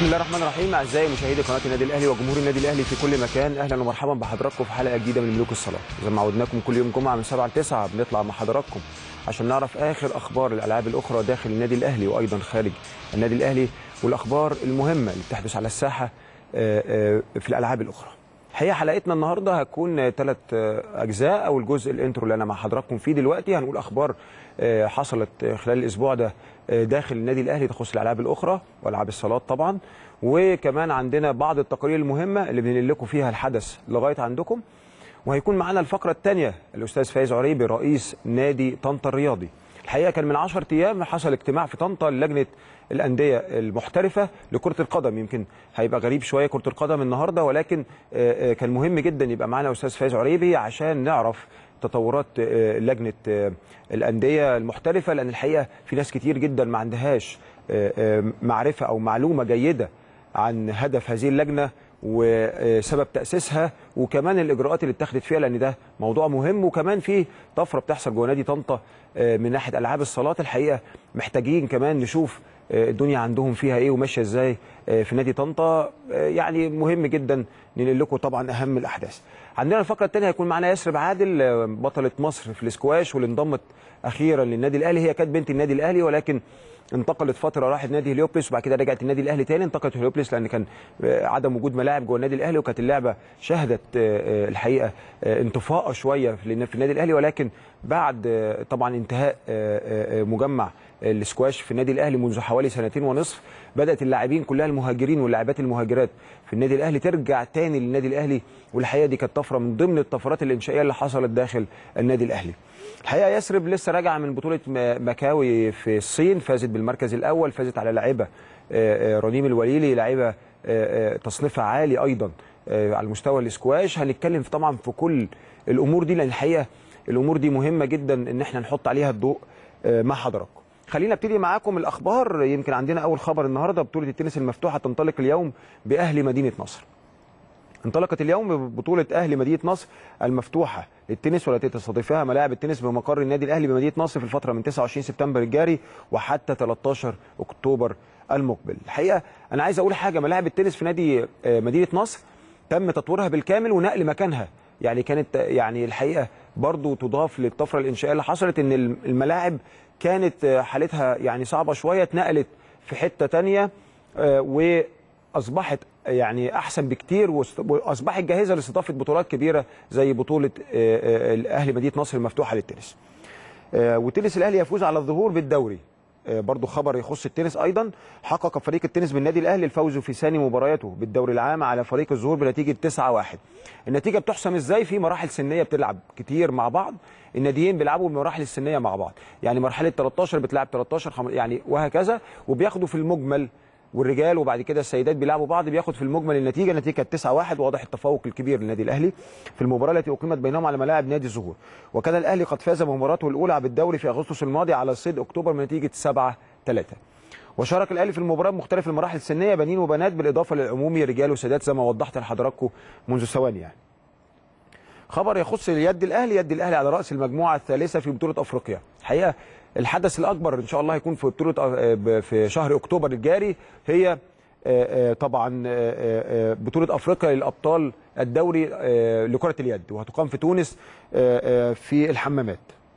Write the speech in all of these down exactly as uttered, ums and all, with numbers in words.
بسم الله الرحمن الرحيم. اعزائي مشاهدي قناه النادي الاهلي وجمهور النادي الاهلي في كل مكان، اهلا ومرحبا بحضراتكم في حلقه جديده من ملوك الصلاه. زي ما عودناكم كل يوم جمعه من سبعة ل تسعة بنطلع مع حضراتكم عشان نعرف اخر اخبار الالعاب الاخرى داخل النادي الاهلي وايضا خارج النادي الاهلي، والاخبار المهمه اللي بتحدث على الساحه في الالعاب الاخرى. الحقيقه حلقتنا النهارده هتكون ثلاث اجزاء، او الجزء الانترو اللي انا مع حضراتكم فيه دلوقتي هنقول اخبار حصلت خلال الاسبوع ده داخل النادي الاهلي تخص الالعاب الاخرى والعاب الصالات طبعا، وكمان عندنا بعض التقارير المهمه اللي بننقل لكم فيها الحدث لغايه عندكم. وهيكون معانا الفقره الثانيه الاستاذ فايز عريبي رئيس نادي طنطا الرياضي. الحقيقه كان من عشرة ايام حصل اجتماع في طنطا لجنه الانديه المحترفه لكره القدم. يمكن هيبقى غريب شويه كره القدم النهارده، ولكن كان مهم جدا يبقى معانا استاذ فايز عريبي عشان نعرف تطورات لجنه الانديه المحترفه، لان الحقيقه في ناس كتير جدا ما عندهاش معرفه او معلومه جيده عن هدف هذه اللجنه وسبب تاسيسها، وكمان الاجراءات اللي اتخذت فيها، لان ده موضوع مهم. وكمان في طفره بتحصل جوه نادي طنطا من ناحيه العاب الصالات. الحقيقه محتاجين كمان نشوف الدنيا عندهم فيها ايه وماشيه ازاي في نادي طنطا. يعني مهم جدا ننقل لكم طبعا اهم الاحداث. عندنا الفقره الثانيه هيكون معانا يسرب عادل بطله مصر في الاسكواش واللي انضمت اخيرا للنادي الاهلي. هي كانت بنت النادي الاهلي ولكن انتقلت فتره راحت نادي هليوبلس وبعد كده رجعت النادي الاهلي تاني. انتقلت هليوبلس لان كان عدم وجود ملاعب جوه النادي الاهلي، وكانت اللعبه شهدت الحقيقه انطفاء شويه في النادي الاهلي، ولكن بعد طبعا انتهاء مجمع الاسكواش في النادي الاهلي منذ حوالي سنتين ونصف بدات اللاعبين كلها المهاجرين واللاعبات المهاجرات في النادي الاهلي ترجع تاني للنادي الاهلي، والحقيقه دي كانت طفره من ضمن الطفرات الانشائيه اللي حصلت داخل النادي الاهلي. الحقيقه يسرب لسه راجعه من بطوله مكاوي في الصين، فازت بالمركز الاول، فازت على لاعبه رنيم الوليلي، لاعبه تصنيفها عالي ايضا على المستوى الاسكواش. هنتكلم طبعا في كل الامور دي لان الحقيقه الامور دي مهمه جدا ان احنا نحط عليها الضوء مع حضراتكم. خلينا ابتدي معاكم الاخبار. يمكن عندنا اول خبر النهارده بطوله التنس المفتوحه تنطلق اليوم باهلي مدينه نصر. انطلقت اليوم ببطوله اهلي مدينه نصر المفتوحه للتنس، والتي تستضيفها ملاعب التنس بمقر النادي الاهلي بمدينه نصر في الفتره من تسعة وعشرين سبتمبر الجاري وحتى ثلاثة عشر اكتوبر المقبل. الحقيقه انا عايز اقول حاجه، ملاعب التنس في نادي مدينه نصر تم تطويرها بالكامل ونقل مكانها، يعني كانت يعني الحقيقه برضو تضاف للطفره الانشائيه اللي حصلت ان الملاعب كانت حالتها يعني صعبه شويه، اتنقلت في حته ثانيه واصبحت يعني احسن بكتير، واصبحت جاهزه لاستضافه بطولات كبيره زي بطوله الاهلي مدينه نصر المفتوحه للتنس. وتنس الاهلي يفوز على الظهور بالدوري. برضو خبر يخص التنس ايضا، حقق فريق التنس بالنادي الاهلي الفوز في ثاني مبارياته بالدوري العام على فريق الظهور بنتيجه تسعة واحد. النتيجه بتحسم ازاي؟ في مراحل سنيه بتلعب كتير مع بعض، الناديين بيلعبوا بمراحل السنيه مع بعض، يعني مرحله ثلاثة عشر بتلعب ثلاثة عشر يعني وهكذا، وبياخدوا في المجمل والرجال وبعد كده السيدات بيلعبوا بعض، بياخد في المجمل النتيجه. النتيجه كانت تسعة واحد، واضح التفوق الكبير للنادي الاهلي في المباراه التي اقيمت بينهم على ملاعب نادي الزهور. وكان الاهلي قد فاز بمباراته الاولى بالدوري في اغسطس الماضي على صيد اكتوبر بنتيجه سبعة ثلاثة. وشارك الاهلي في المباراه بمختلف المراحل السنيه بنين وبنات بالاضافه للعمومي رجال وسيدات زي ما وضحت لحضراتكم منذ ثواني. يعني خبر يخص اليد الاهلي، يد الاهلي على راس المجموعه الثالثه في بطوله افريقيا. الحقيقه الحدث الاكبر ان شاء الله هيكون في بطوله في شهر اكتوبر الجاري، هي طبعا بطوله افريقيا للابطال الدوري لكره اليد، وهتقام في تونس في الحمامات.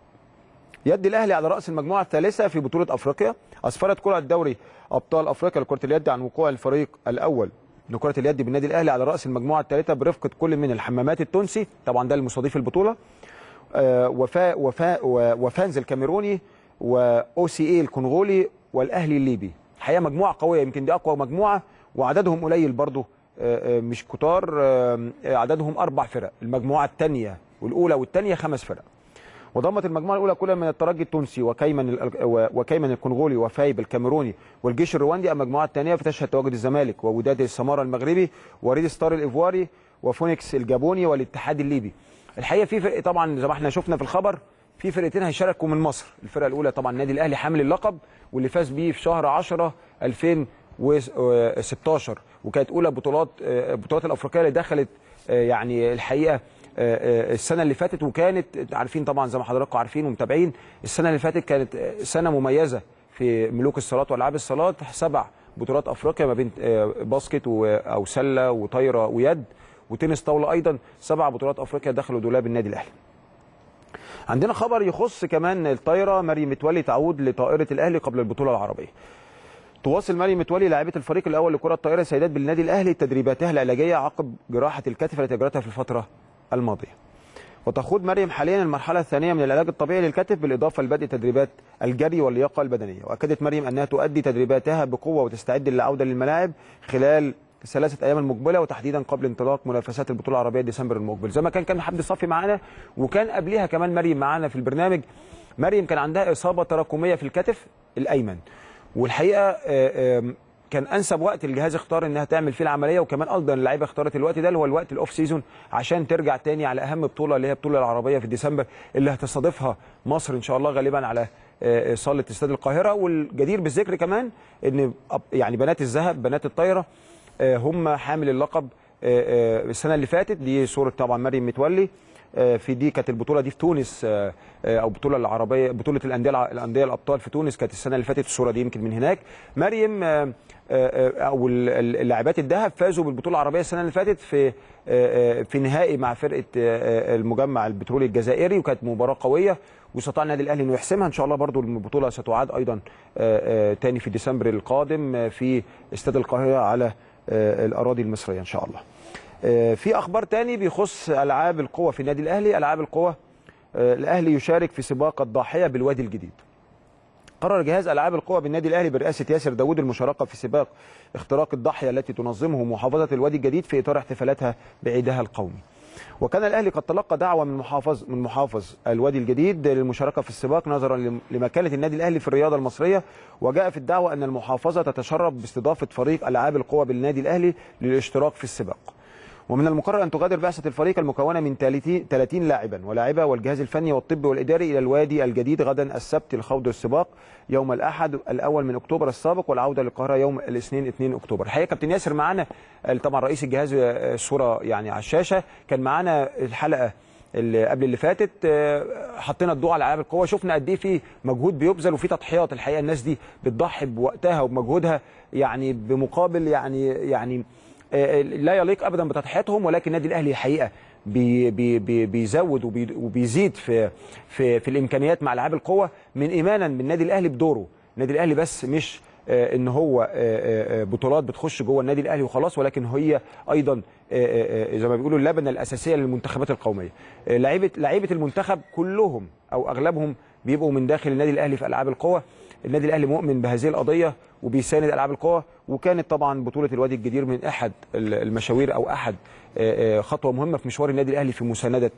يد الاهلي على راس المجموعه الثالثه في بطوله افريقيا. اسفرت كره الدوري ابطال افريقيا لكره اليد عن وقوع الفريق الاول لكره اليد بالنادي الاهلي على راس المجموعه الثالثه برفقه كل من الحمامات التونسي، طبعا ده المستضيف البطوله، وفاء وفاء وفانز الكاميروني، واو سي اي الكونغولي، والاهلي الليبي. الحقيقه مجموعه قويه، يمكن دي اقوى مجموعه وعددهم قليل برضه مش كتار، عددهم اربع فرق. المجموعه الثانيه والاولى والثانيه خمس فرق. وضمت المجموعه الاولى كل من الترجي التونسي وكيمن وكيمن الكونغولي وفايب الكاميروني والجيش الرواندي. المجموعه الثانيه فتشهد تواجد الزمالك ووداد السماره المغربي وريد ستار الايفواري وفونيكس الجابوني والاتحاد الليبي. الحقيقه في فرق طبعا زي ما احنا شفنا في الخبر، في فرقتين هيشاركوا من مصر. الفرقه الاولى طبعا النادي الاهلي حامل اللقب واللي فاز بيه في شهر عشرة ألفين وستاشر، وكانت اولى بطولات بطولات الافريقيه اللي دخلت يعني الحقيقه السنه اللي فاتت، وكانت عارفين طبعا زي ما حضراتكم عارفين ومتابعين، السنه اللي فاتت كانت سنه مميزه في ملوك الصالات والعاب الصالات. سبع بطولات افريقيا ما بين باسكت او سله وطايره ويد وتنس طاوله، ايضا سبع بطولات افريقيا دخلوا دولاب النادي الاهلي. عندنا خبر يخص كمان الطايره، مريم متولي تعود لطائره الاهلي قبل البطوله العربيه. تواصل مريم متولي لاعبه الفريق الاول لكره الطائره سيدات بالنادي الاهلي تدريباتها العلاجيه عقب جراحه الكتف التي اجرتها في الفتره الماضيه. وتخوض مريم حاليا المرحله الثانيه من العلاج الطبيعي للكتف بالاضافه لبدء تدريبات الجري واللياقه البدنيه. واكدت مريم انها تؤدي تدريباتها بقوه وتستعد للعوده للملاعب خلال الثلاثه ايام المقبله، وتحديدا قبل انطلاق منافسات البطوله العربيه ديسمبر المقبل. زي ما كان كان حمدي صافي معانا وكان قبلها كمان مريم معانا في البرنامج. مريم كان عندها اصابه تراكميه في الكتف الايمن، والحقيقه كان انسب وقت الجهاز اختار انها تعمل فيه العمليه، وكمان ايضا اللعيبه اختارت الوقت ده اللي هو الوقت الاوف سيزون عشان ترجع تاني على اهم بطوله اللي هي البطوله العربيه في ديسمبر اللي هتستضيفها مصر ان شاء الله غالبا على صاله استاد القاهره. والجدير بالذكر كمان ان يعني بنات الذهب بنات الطايره هم حامل اللقب السنه اللي فاتت. دي صوره طبعا مريم متولي في دي كانت البطوله دي في تونس او البطوله العربيه بطوله الانديه الانديه الابطال في تونس كانت السنه اللي فاتت. الصوره دي يمكن من هناك. مريم او اللاعبات الذهب فازوا بالبطوله العربيه السنه اللي فاتت في في نهائي مع فرقه المجمع البترولي الجزائري، وكانت مباراه قويه واستطاع النادي الاهلي انه يحسمها. ان شاء الله برضو البطوله ستعاد ايضا تاني في ديسمبر القادم في استاد القاهره على الاراضي المصريه ان شاء الله. في اخبار تاني بيخص العاب القوى في النادي الاهلي. العاب القوى الاهلي يشارك في سباق الضاحيه بالوادي الجديد. قرر جهاز العاب القوى بالنادي الاهلي برئاسه ياسر داوود المشاركه في سباق اختراق الضاحيه التي تنظمه محافظه الوادي الجديد في اطار احتفالاتها بعيدها القومي. وكان الاهلي قد تلقى دعوه من محافظ من محافظ الوادي الجديد للمشاركه في السباق نظرا لمكانه النادي الاهلي في الرياضه المصريه. وجاء في الدعوه ان المحافظه تتشرف باستضافه فريق العاب القوى بالنادي الاهلي للاشتراك في السباق. ومن المقرر أن تغادر بعثة الفريق المكونة من ثلاثين لاعبا ولاعبة والجهاز الفني والطبي والإداري إلى الوادي الجديد غدا السبت لخوض السباق يوم الأحد الأول من أكتوبر السابق، والعودة للقاهرة يوم الاثنين اثنين أكتوبر. الحقيقة كابتن ياسر معانا طبعا رئيس الجهاز، الصورة يعني على الشاشة، كان معانا الحلقة اللي قبل اللي فاتت حطينا الضوء على العاب القوه، شفنا قد ايه في مجهود بيبذل وفي تضحيات. الحقيقه الناس دي بتضحي بوقتها وبمجهودها يعني بمقابل يعني يعني لا يليق ابدا بتضحياتهم، ولكن النادي الاهلي الحقيقه بي بي بي بيزود وبي وبيزيد في في في الامكانيات مع العاب القوه من ايمانا بالنادي الاهلي بدوره. النادي الاهلي بس مش ان هو بطولات بتخش جوه النادي الاهلي وخلاص، ولكن هي ايضا زي ما بيقولوا اللبنه الاساسيه للمنتخبات القوميه. لعيبه لعيبه المنتخب كلهم او اغلبهم بيبقوا من داخل النادي الاهلي في العاب القوه. النادي الاهلي مؤمن بهذه القضيه وبيساند العاب القوى، وكانت طبعا بطوله الوادي الجدير من احد المشاوير او احد خطوه مهمه في مشوار النادي الاهلي في مسانده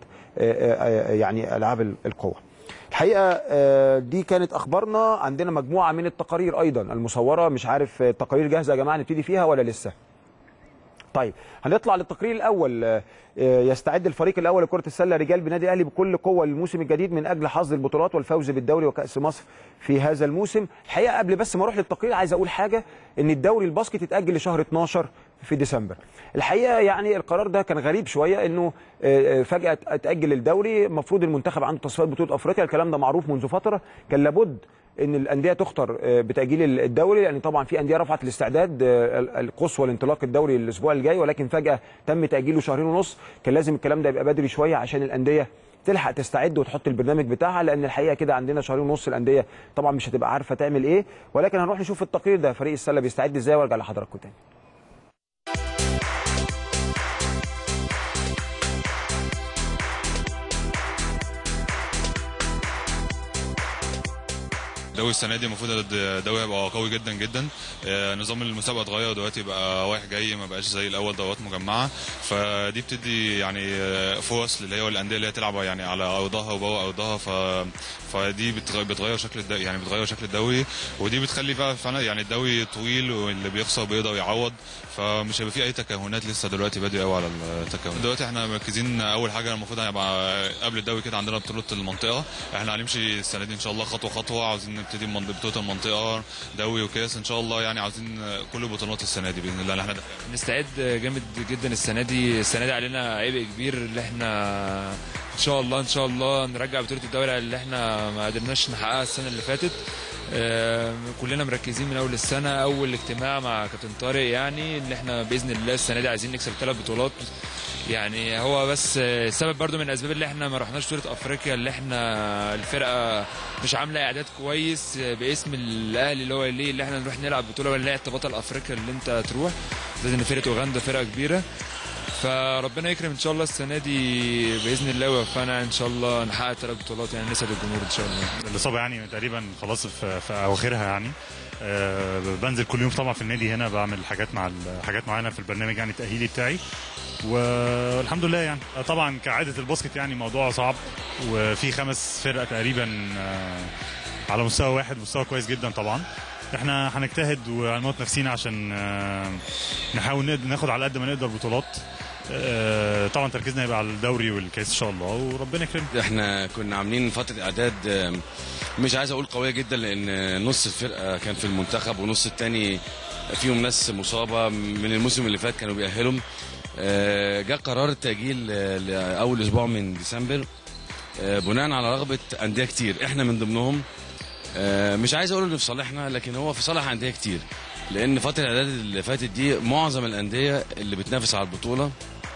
يعني العاب القوى. الحقيقه دي كانت اخبارنا. عندنا مجموعه من التقارير ايضا المصوره، مش عارف التقارير جاهزه يا جماعه نبتدي فيها ولا لسه؟ طيب هنطلع للتقرير الاول. يستعد الفريق الاول لكره السله رجال بالنادي الاهلي بكل قوه للموسم الجديد من اجل حظ البطولات والفوز بالدوري وكاس مصر في هذا الموسم. الحقيقه قبل بس ما اروح للتقرير عايز اقول حاجه، ان الدوري الباسكت اتاجل لشهر اتناشر في ديسمبر. الحقيقه يعني القرار ده كان غريب شويه، انه فجاه اتاجل الدوري. المفروض المنتخب عنده تصفيات بطوله افريقيا، الكلام ده معروف منذ فتره. كان لابد ان الانديه تختار بتاجيل الدوري، لان يعني طبعا في انديه رفعت الاستعداد القصوى لانطلاق الدوري الاسبوع الجاي، ولكن فجاه تم تاجيله شهرين ونص. كان لازم الكلام ده يبقى بدري شويه عشان الانديه تلحق تستعد وتحط البرنامج بتاعها، لان الحقيقه كده عندنا شهرين ونص الانديه طبعا مش هتبقى عارفه تعمل ايه. ولكن هنروح نشوف التقرير ده فريق السله بيستعد ازاي وارجع لحضراتكم تاني. الدوري السنه دي المفروض الدوري هيبقى قوي جدا جدا. نظام المسابقه اتغير دلوقتي بقى رايح جاي، ما بقاش زي الاول دورات مجمعه، فدي بتدي يعني فرص اللي هي الانديه اللي هي تلعب يعني على ارضها وبره ارضها، ف فدي بتغير شكل الدوري، يعني بتغير شكل الدوري، ودي بتخلي بقى فعلا يعني الدوري طويل واللي بيخسر بيقدر يعوض، فمش هيبقى فيه اي تكهنات لسه دلوقتي، بدري قوي على التكهن. دلوقتي احنا مركزين اول حاجه المفروض هيبقى قبل الدوري كده عندنا بطوله المنطقه، احنا هنمشي السنه دي ان شاء الله خطوه خطوه، عاوزين نبتدي بطوله المنطقه دوري وكاس ان شاء الله، يعني عاوزين كل البطولات السنه دي باذن الله. احنا نستعد جامد جدا السنه دي، السنه دي علينا عبء كبير اللي احنا ان شاء الله ان شاء الله نرجع بطوله الدوري اللي احنا ما قدرناش نحققها السنه اللي فاتت. آه، كلنا مركزين من اول السنه، اول اجتماع مع كابتن طارق يعني ان احنا باذن الله السنه دي عايزين نكسب ثلاث بطولات. يعني هو بس سبب برضو من الاسباب اللي احنا ما رحناش بطوله افريقيا، اللي احنا الفرقه مش عامله اعداد كويس باسم الاهلي اللي هو ليه اللي احنا نروح نلعب بطوله ولا نلعب بطل افريقيا اللي انت تروح، زي ان فرقه اوغندا فرقه كبيره. فربنا يكرم ان شاء الله السنه دي باذن الله ويوفقنا ان شاء الله نحقق ثلاث بطولات يعني نسعد الجمهور ان شاء الله. الاصابه يعني تقريبا خلاص في, في اواخرها يعني. أه بنزل كل يوم طبعا في النادي هنا، بعمل حاجات مع حاجات معينه في البرنامج يعني التاهيلي بتاعي، والحمد لله يعني. طبعا كعاده الباسكت يعني موضوع صعب، وفي خمس فرق تقريبا على مستوى واحد، مستوى كويس جدا. طبعا احنا هنجتهد وهنموت نفسينا عشان نحاول ناخد على قد ما نقدر بطولات. طبعا تركيزنا هيبقى على الدوري والكاس ان شاء الله وربنا يكرمنا. احنا كنا عاملين فتره اعداد مش عايز اقول قويه جدا، لان نص الفرقه كان في المنتخب ونص الثاني فيهم ناس مصابه من الموسم اللي فات كانوا بيأهلهم. جاء قرار التأجيل لأول أسبوع من ديسمبر بناء على رغبة أندية كتير، إحنا من ضمنهم. مش عايز أقول إنه في صالحنا، لكن هو في صالح أندية كتير، لأن فترة الإعداد اللي فاتت دي معظم الأندية اللي بتنافس على البطولة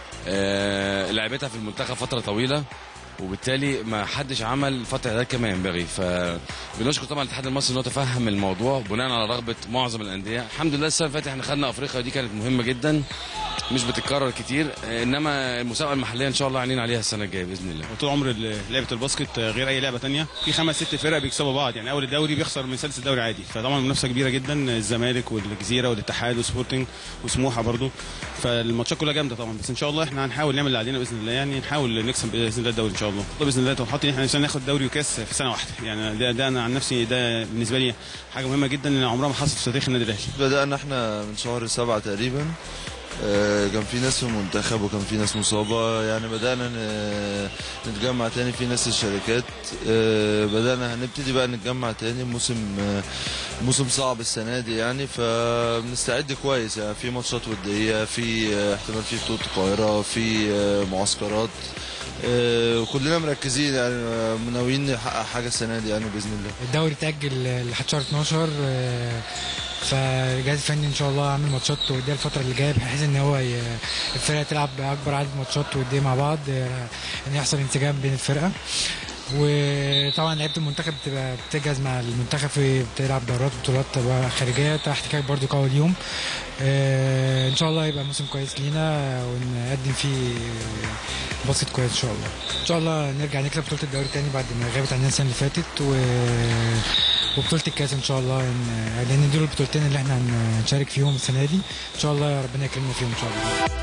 لعبتها في المنتخب فترة طويلة، وبالتالي ما حدش عمل فتره اعداد كما ينبغي. فبنشكر طبعا الاتحاد المصري انه تفهم الموضوع بناء على رغبه معظم الانديه. الحمد لله السنه اللي فاتت احنا خدنا افريقيا، ودي كانت مهمه جدا مش بتتكرر كتير، انما المسابقه المحليه ان شاء الله عينين عليها السنه الجايه باذن الله. طول عمر لعبه الباسكت غير اي لعبه ثانيه، في خمس ست فرق بيكسبوا بعض، يعني اول الدوري بيخسر من ثالث الدوري عادي، فطبعا منافسه كبيره جدا، الزمالك والجزيره والاتحاد وسبورتنج وسموحه برضو، فالماتشات كلها جامده طبعا. بس ان شاء الله احنا هنحاول نعمل اللي علينا باذن الله، يعني نحاول نكسب باذن الله الدوري ان شاء الله. باذن الله طموحاتي ان احنا عشان ناخد دوري وكاس في سنه واحده، يعني ده, ده انا عن نفسي ده بالنسبه لي حاجه مهمه جدا، ان عمرها ما حصلت في تاريخ النادي الاهلي. بدانا احنا من شهر سبعة تقريبا، كان في ناس في المنتخب وكان في ناس مصابه، يعني بدانا نتجمع تاني في ناس الشركات، بدانا هنبتدي بقى نتجمع تاني. موسم موسم صعب السنه دي يعني، فبنستعد كويس يعني، في ماتشات وديه، في احتمال في بطوله القاهره، في معسكرات، وكلنا مركزين يعني ناويين نحقق حاجه السنه دي يعني باذن الله. الدوري اتاجل لحد شهر اتناشر، فالجهاز الفني ان شاء الله عامل ماتشات وديه الفتره اللي جايه، بحيث ان هو الفرقه تلعب باكبر عدد ماتشات وديه مع بعض، ان يحصل انسجام بين الفرقه. وطبعا لعيبه المنتخب بتبقى بتجهز مع المنتخب، في بتلعب دورات بطولات خارجيه تحت كاك برضو كاول يوم. آه ان شاء الله يبقى موسم كويس لينا ونقدم فيه باسكت كويس ان شاء الله. ان شاء الله نرجع نكسب بطوله الدوري تاني بعد ما غابت عننا السنه اللي فاتت، و... وبطوله الكاس ان شاء الله، لان دول البطولتين اللي احنا هنشارك فيهم السنه دي ان شاء الله، ربنا يكرمنا فيهم ان شاء الله.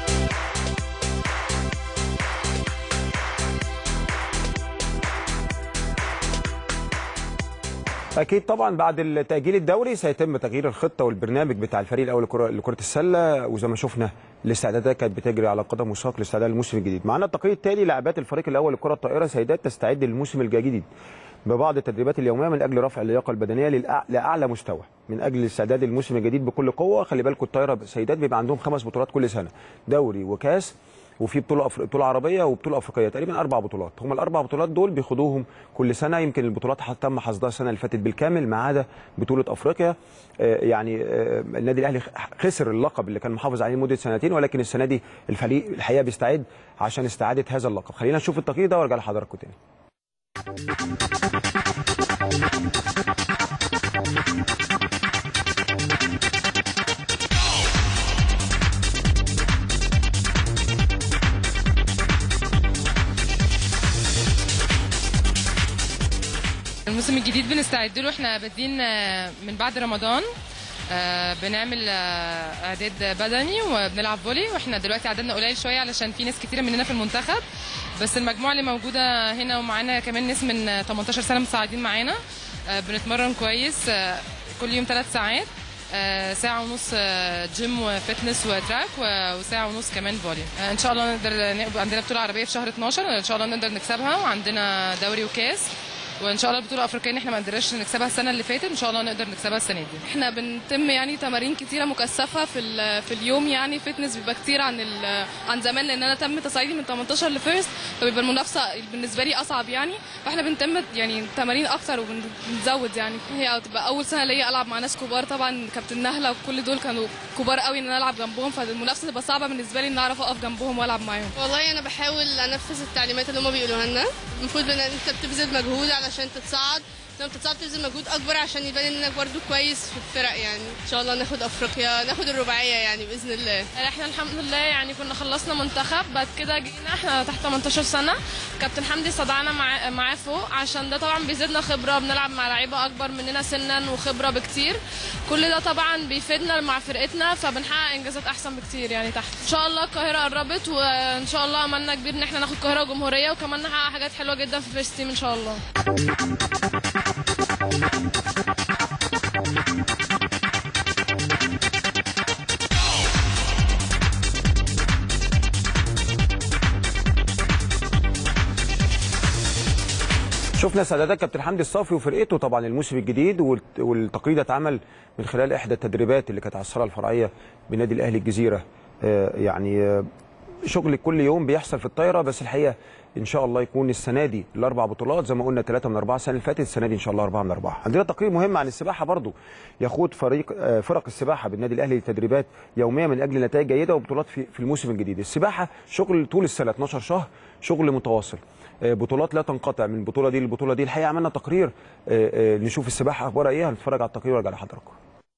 اكيد طبعا بعد التاجيل الدوري سيتم تغيير الخطه والبرنامج بتاع الفريق الاول لكره السله، وزي ما شفنا الاستعدادات كانت بتجري على قدم وساق لاستعداد للموسم الجديد. معنا التقرير التالي، لاعبات الفريق الاول لكره الطائره سيدات تستعد للموسم الجديد ببعض التدريبات اليوميه من اجل رفع اللياقه البدنيه لاعلى مستوى من اجل الاستعداد للموسم الجديد بكل قوه. خلي بالكم الطائره سيدات بيبقى عندهم خمس بطولات كل سنه، دوري وكاس وفي بطوله أفر... بطوله عربيه وبطوله افريقيه، تقريبا اربع بطولات. هم الاربع بطولات دول بياخدوهم كل سنه، يمكن البطولات تم حصدها السنه اللي فاتت بالكامل ما عدا بطوله افريقيا. آه يعني آه النادي الاهلي خسر اللقب اللي كان محافظ عليه لمده سنتين، ولكن السنه دي الفريق الحقيقه بيستعد عشان استعاده هذا اللقب. خلينا نشوف التقرير ده وارجع لحضراتكم تاني. الموسم الجديد بنستعد له، احنا بادئين من بعد رمضان، بنعمل اعداد بدني وبنلعب فولي، واحنا دلوقتي عددنا قليل شويه علشان في ناس كتيره مننا في المنتخب، بس المجموعه اللي موجوده هنا ومعانا كمان ناس من تمنتاشر سنه متساعدين معانا. بنتمرن كويس كل يوم ثلاث ساعات، ساعه ونص جيم وفتنس وتراك، وساعه ونص كمان فولي. ان شاء الله نقدر نبقى عندنا بطوله عربيه في شهر اتناشر ان شاء الله نقدر نكسبها، وعندنا دوري وكاس وان شاء الله البطوله الافريقيه احنا ما قدرناش نكسبها السنه اللي فاتت، ان شاء الله نقدر نكسبها السنه دي. احنا بنتم يعني تمارين كتيره مكثفه في في اليوم، يعني فتنس بيبقى كتير عن عن زمان، لان انا تم تصعيدي من تمنتاشر لفيرست، فبيبقى المنافسه بالنسبه لي اصعب يعني، فاحنا بنتم يعني تمارين اكتر وبنزود يعني. هي تبقى اول سنه ليا العب مع ناس كبار، طبعا كابتن نهله وكل دول كانوا كبار قوي ان انا العب جنبهم، فالمنافسه تبقى صعبه بالنسبه لي ان اعرف اقف جنبهم والعب معاهم. والله انا بحاول انفذ التعليمات اللي هم بيقولوها لنا. المفروض ان انت بتبذل مجهود علشان تتصعد، لما بتتصعد تبذل مجهود اكبر عشان يبان انك برضو كويس في الفرق يعني. ان شاء الله ناخد افريقيا، ناخد الرباعيه يعني باذن الله. احنا الحمد لله يعني كنا خلصنا منتخب، بعد كده جينا احنا تحت تمنتاشر سنه، كابتن حمدي استدعانا معاه معاه فوق، عشان ده طبعا بيزيدنا خبره، بنلعب مع لعيبه اكبر مننا سنا وخبره بكتير، كل ده طبعا بيفيدنا مع فرقتنا، فبنحقق انجازات احسن بكتير يعني تحت. ان شاء الله القاهره قربت، وان شاء الله املنا كبير ان احنا ناخد القاهره وجمهوريه، وكمان نحقق حاجات حلوه جدا في فيرست تيم ان شاء الله. شفنا سعادات كابتن حمدي الصافي وفرقته طبعا الموسم الجديد، والتقرير اتعمل من خلال احدى التدريبات اللي كانت على الصاله الفرعيه بنادي الاهلي الجزيره. يعني شغل كل يوم بيحصل في الطايره، بس الحقيقه ان شاء الله يكون السنه دي الاربع بطولات زي ما قلنا، ثلاثه من اربعه السنه اللي فاتت، السنه دي ان شاء الله اربعه من اربعه. عندنا تقرير مهم عن السباحه برضو، يخوض فريق فرق السباحه بالنادي الاهلي لتدريبات يوميه من اجل نتائج جيده وبطولات في في الموسم الجديد. السباحه شغل طول السنه اتناشر شهر، شغل متواصل، بطولات لا تنقطع من البطوله دي للبطوله دي. الحقيقه عملنا تقرير نشوف السباحه اخبارها ايه، هنتفرج على التقرير وارجع لحضراتكم.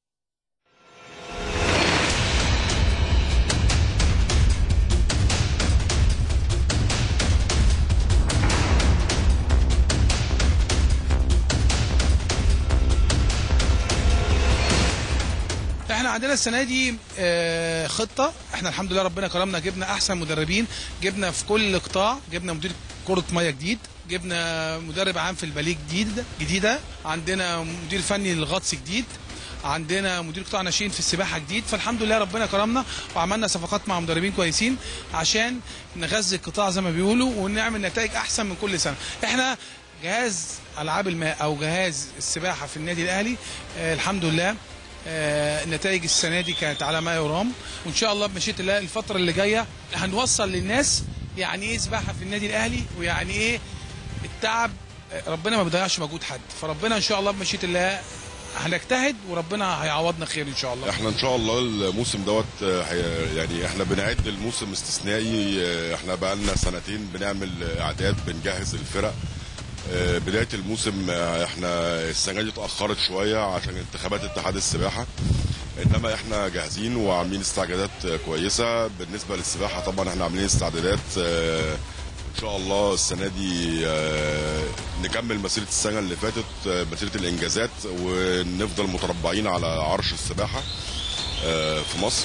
احنا عندنا السنه دي خطه، احنا الحمد لله ربنا كرمنا، جبنا احسن مدربين، جبنا في كل قطاع، جبنا مدير كره ميه جديد، جبنا مدرب عام في الباليه جديد جديده، عندنا مدير فني للغطس جديد، عندنا مدير قطاع ناشئين في السباحه جديد، فالحمد لله ربنا كرمنا وعملنا صفقات مع مدربين كويسين عشان نغذي القطاع زي ما بيقولوا ونعمل نتائج احسن من كل سنه. احنا جهاز العاب الماء او جهاز السباحه في النادي الاهلي آه الحمد لله آه النتائج السنه دي كانت على ما يرام، وان شاء الله بمشيئه الله الفتره اللي جايه هنوصل للناس يعني ايه سباحه في النادي الاهلي ويعني ايه التعب. ربنا ما بيضيعش مجهود حد، فربنا ان شاء الله بمشيئه الله هنجتهد وربنا هيعوضنا خير ان شاء الله. احنا ان شاء الله الموسم دوت يعني احنا بنعد الموسم استثنائي، احنا بقى لنا سنتين بنعمل اعداد بنجهز الفرق. بدايه الموسم احنا السنه دي اتاخرت شويه عشان انتخابات اتحاد السباحه، انما احنا جاهزين وعاملين استعدادات كويسه. بالنسبه للسباحه طبعا احنا عاملين استعدادات ان شاء الله السنه دي نكمل مسيره السنه اللي فاتت، مسيره الانجازات، ونفضل متربعين على عرش السباحه في مصر.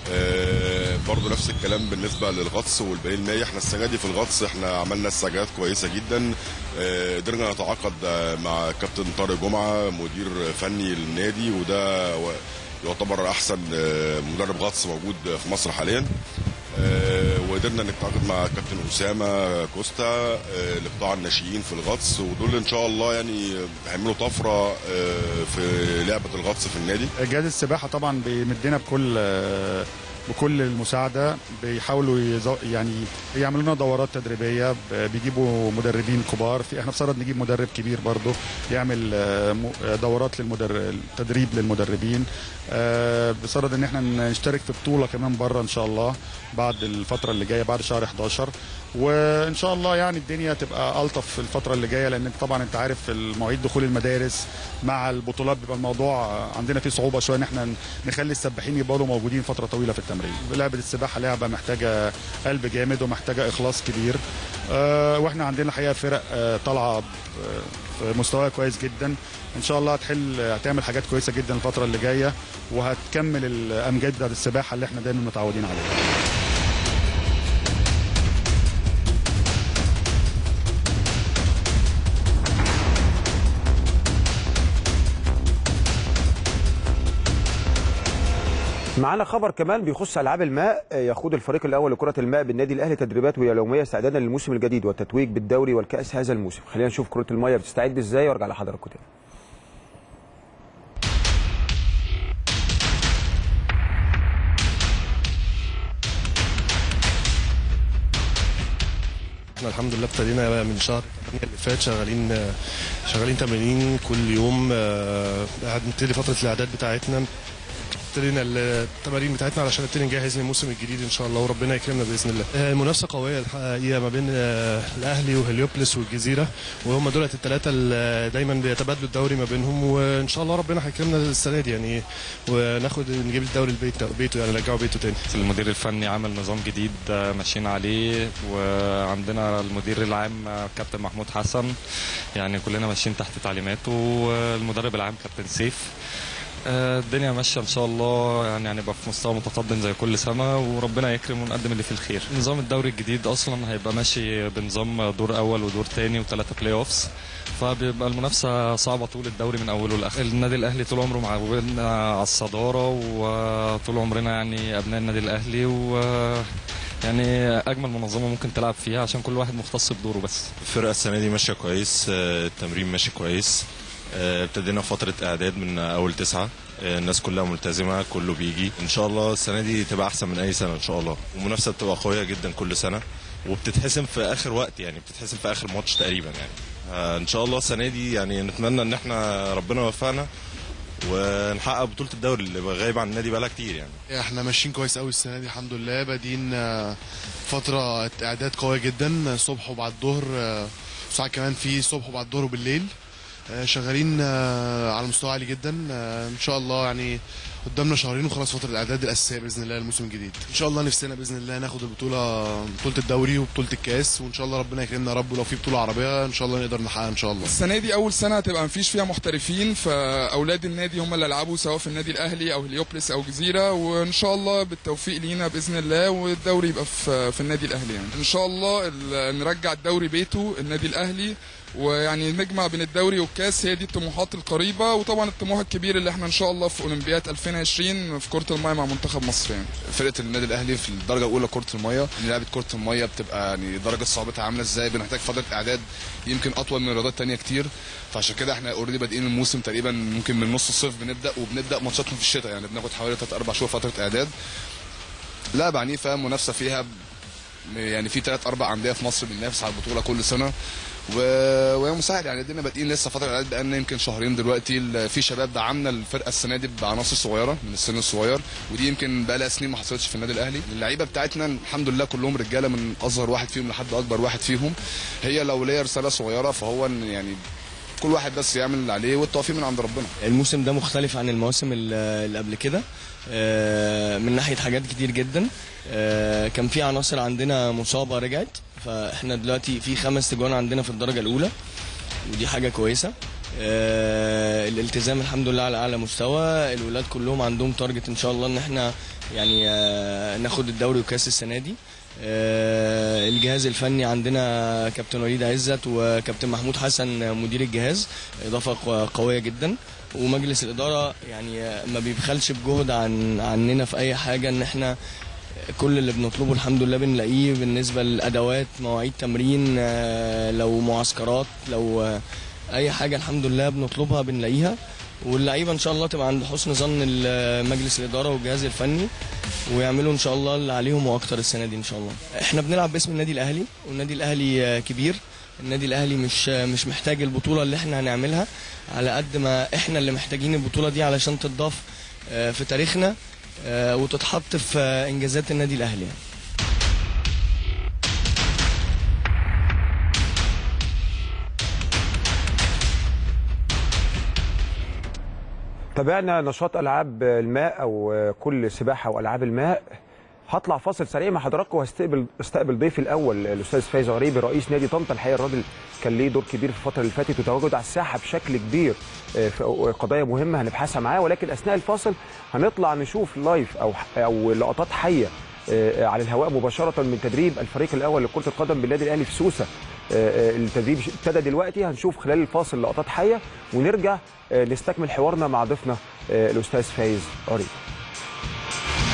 برضو نفس الكلام بالنسبه للغطس والباليه المائي. احنا السنه دي في الغطس احنا عملنا استعدادات كويسه جدا، قدرنا نتعاقد مع كابتن طارق جمعه مدير فني للنادي، وده يعتبر احسن مدرب غطس موجود في مصر حاليا. وقدرنا نتعاقد مع كابتن اسامه كوستا لقطاع الناشئين في الغطس، ودول ان شاء الله يعني هيعملوا طفره في لعبه الغطس في النادي. جهاز السباحه طبعا بيمدنا بكل بكل المساعده، بيحاولوا يزو... يعني يعملوا لنا دورات تدريبيه، بيجيبوا مدربين كبار، في احنا بصدد نجيب مدرب كبير برضه يعمل دورات للمدرب تدريب للمدربين. بصدد ان احنا نشترك في بطوله كمان بره ان شاء الله بعد الفتره اللي جايه بعد شهر حداشر، وان شاء الله يعني الدنيا تبقى الطف في الفتره اللي جايه، لان طبعا انت عارف المواعيد دخول المدارس مع البطولات بيبقى الموضوع عندنا فيه صعوبه شويه ان احنا نخلي السباحين يبقوا موجودين فتره طويله في التمرين. لعبه السباحه لعبه محتاجه قلب جامد ومحتاجه اخلاص كبير، أه واحنا عندنا الحقيقه فرق أه طالعه مستوى كويس جدا، ان شاء الله هتحل هتعمل حاجات كويسه جدا الفتره اللي جايه، وهتكمل الامجاد بتاعت السباحه اللي احنا دايما متعودين عليها. معانا خبر كمان بيخص العاب الماء. يخوض الفريق الاول لكره الماء بالنادي الاهلي تدريبات يوميه استعدادا للموسم الجديد والتتويج بالدوري والكاس هذا الموسم. خلينا نشوف كره الماء بتستعد ازاي وارجع لحضراتكم تاني. احنا الحمد لله ابتدينا من شهر ثمانية اللي فات شغالين شغالين تمرين كل يوم. هنبتدي فتره الاعداد بتاعتنا، ابتدينا التمارين بتاعتنا علشان نبتدي نجهز للموسم الجديد ان شاء الله وربنا يكرمنا باذن الله. المنافسه قويه الحقيقه ما بين الاهلي وهليوبلس والجزيره، وهم دولت الثلاثه اللي دايما بيتبادلوا الدوري ما بينهم، وان شاء الله ربنا هيكرمنا السنه دي يعني وناخد نجيب الدوري البيت بيته يعني نرجعه بيته تاني. المدير الفني عمل نظام جديد ماشيين عليه، وعندنا المدير العام كابتن محمود حسن يعني كلنا ماشيين تحت تعليماته، والمدرب العام كابتن سيف. الدنيا ماشيه ان شاء الله يعني هنبقى في مستوى متقدم زي كل سنه وربنا يكرم ونقدم اللي فيه الخير. نظام الدوري الجديد اصلا هيبقى ماشي بنظام دور اول ودور ثاني وثلاثه بلاي اوفز، فبيبقى المنافسه صعبه طول الدوري من اوله لاخره. النادي الاهلي طول عمره معودنا على الصداره، وطول عمرنا يعني ابناء النادي الاهلي و يعني اجمل منظمه ممكن تلعب فيها عشان كل واحد مختص بدوره. بس الفرقه السنه دي ماشيه كويس، التمرين ماشي كويس، ابتدينا فتره اعداد من اول تسعة، الناس كلها ملتزمه كله بيجي. ان شاء الله السنه دي تبقى احسن من اي سنه ان شاء الله، والمنافسه بتبقى قويه جدا كل سنه وبتتحسم في اخر وقت يعني بتتحسم في اخر ماتش تقريبا يعني. ان شاء الله السنه دي يعني نتمنى ان احنا ربنا يوفقنا ونحقق بطوله الدوري اللي غايب عن النادي بقالها كتير يعني. احنا ماشيين كويس قوي السنه دي الحمد لله، بادئين فتره اعداد قويه جدا الصبح وبعد الظهر، وساعات كمان في الصبح وبعد الظهر وبالليل، شغالين على مستوى عالي جدا. ان شاء الله يعني قدامنا شهرين وخلاص فتره الاعداد الاساسيه باذن الله الموسم الجديد. ان شاء الله نفسنا باذن الله ناخد البطوله بطوله الدوري وبطوله الكاس، وان شاء الله ربنا يكرمنا يا رب، ولو في بطوله عربيه ان شاء الله نقدر نحققها ان شاء الله. السنه دي اول سنه هتبقى مفيش فيها محترفين، فاولاد النادي هم اللي يلعبوا سواء في النادي الاهلي او هليوبلس او جزيره، وان شاء الله بالتوفيق لينا باذن الله والدوري يبقى في, في النادي الاهلي يعني. ان شاء الله نرجع الدوري بيته النادي الاهلي، ويعني نجمع بين الدوري والكاس، هي دي الطموحات القريبه، وطبعا الطموح الكبير اللي احنا ان شاء الله في اولمبياد ألفين وعشرين في كره الميه مع منتخب مصر يعني. فرقه النادي الاهلي في الدرجه الاولى كره الميه، لعبه كره الميه بتبقى يعني درجه صعوبتها عامله ازاي، بنحتاج فتره اعداد يمكن اطول من رياضات ثانيه كتير، فعشان كده احنا اوريدي بادئين الموسم تقريبا ممكن من نص الصيف بنبدا، وبنبدا ماتشاتنا في الشتاء يعني بناخد حوالي ثلاث اربع شهور فتره اعداد. لعبه عنيفه منافسه فيها يعني، في ثلاث اربع انديه في مصر بننافس على البطوله كل سنه، وهي مساعد يعني. ادينا بادئين لسه فتره اعداد بقالنا يمكن شهرين دلوقتي، في شباب دعمنا الفرقه السنه دي بعناصر صغيره من السن الصغير، ودي يمكن بقى لها سنين ما حصلتش في النادي الاهلي. اللعيبه بتاعتنا الحمد لله كلهم رجاله من اصغر واحد فيهم لحد اكبر واحد فيهم. هي لو ليا رساله صغيره فهو يعني كل واحد بس يعمل اللي عليه والتوفيق من عند ربنا. الموسم ده مختلف عن المواسم اللي قبل كده من ناحيه حاجات كتير جدا. كان في عناصر عندنا مصابه رجعت، فاحنا دلوقتي في خمس تجوان عندنا في الدرجه الاولى ودي حاجه كويسه. الالتزام الحمد لله على اعلى مستوى، الولاد كلهم عندهم تارجت ان شاء الله ان احنا يعني ناخد الدوري وكاس السنه دي. الجهاز الفني عندنا كابتن وليد عزت وكابتن محمود حسن مدير الجهاز، اضافه قويه جدا، ومجلس الاداره يعني ما بيبخلش بجهد عن عننا في اي حاجه، ان احنا كل اللي بنطلبه الحمد لله بنلاقيه بالنسبه للادوات، مواعيد تمرين، لو معسكرات، لو اي حاجه الحمد لله بنطلبها بنلاقيها، واللعيبه ان شاء الله تبقى عند حسن ظن مجلس الاداره والجهاز الفني، ويعملوا ان شاء الله اللي عليهم واكتر السنه دي ان شاء الله. احنا بنلعب باسم النادي الاهلي، والنادي الاهلي كبير، النادي الاهلي مش مش محتاج البطوله اللي احنا هنعملها على قد ما احنا اللي محتاجين البطوله دي علشان تضاف في تاريخنا وتتحط في انجازات النادي الاهلي. تابعنا نشاط العاب الماء او كل سباحه والعاب الماء. هطلع فاصل سريع مع حضراتكم وهستقبل استقبل ضيفي الاول الاستاذ فايز غريبي رئيس نادي طنطا. الحقيقه الراجل كان ليه دور كبير في الفتره اللي فاتت وتواجد على الساحه بشكل كبير في قضايا مهمه هنبحثها معاه، ولكن اثناء الفاصل هنطلع نشوف لايف او او لقطات حيه على الهواء مباشره من تدريب الفريق الاول لكره القدم بالنادي الاهلي في سوسه. التدريب ابتدى دلوقتي، هنشوف خلال الفاصل لقطات حيه ونرجع نستكمل حوارنا مع ضيفنا الاستاذ فايز غريبي.